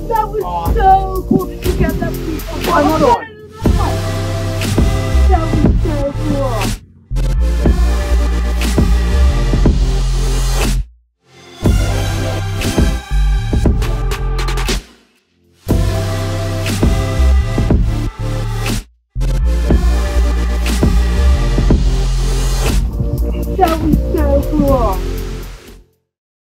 That was so cool. Did you get that piece?